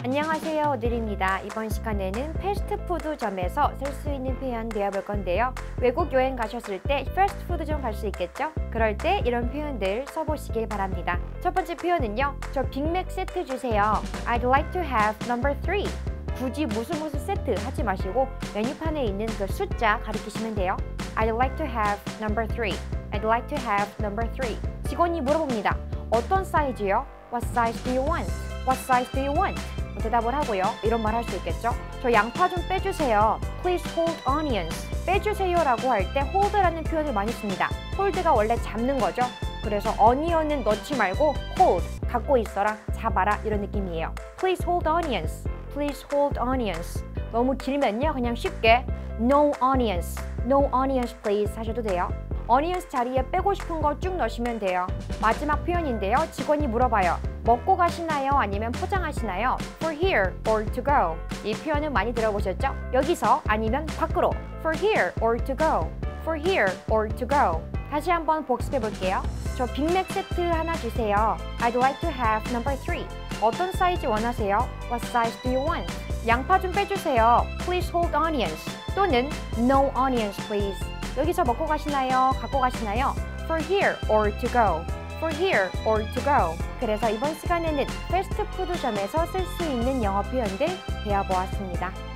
안녕하세요, 오드리입니다. 이번 시간에는 패스트푸드점에서 쓸 수 있는 표현 배워볼 건데요. 외국 여행 가셨을 때 패스트푸드점 갈 수 있겠죠? 그럴 때 이런 표현들 써보시길 바랍니다. 첫 번째 표현은요. 저 빅맥 세트 주세요. I'd like to have number 3. 굳이 무슨 세트 하지 마시고 메뉴판에 있는 그 숫자 가리키시면 돼요. I'd like to have number 3. I'd like to have number 3. 직원이 물어봅니다. 어떤 사이즈요? What size do you want? What size do you want? 대답을 하고요. 이런 말 할 수 있겠죠? 저 양파 좀 빼주세요. Please hold onions. 빼주세요라고 할 때 hold라는 표현을 많이 씁니다. hold가 원래 잡는 거죠. 그래서 onion은 넣지 말고 hold, 갖고 있어라, 잡아라 이런 느낌이에요. Please hold onions. Please hold onions. 너무 길면요. 그냥 쉽게 no onions. No onions please 하셔도 돼요. onions 자리에 빼고 싶은 거 쭉 넣으시면 돼요. 마지막 표현인데요. 직원이 물어봐요. 먹고 가시나요? 아니면 포장하시나요? For here or to go. 이 표현은 많이 들어보셨죠? 여기서 아니면 밖으로. For here or to go. For here or to go. 다시 한번 복습해 볼게요. 저 빅맥 세트 하나 주세요. I'd like to have number 3. 어떤 사이즈 원하세요? What size do you want? 양파 좀 빼주세요. Please hold onions. 또는 no onions please. 여기서 먹고 가시나요? 갖고 가시나요? For here or to go. For here or to go. 그래서 이번 시간에는 패스트푸드점에서 쓸 수 있는 영어 표현들 배워보았습니다.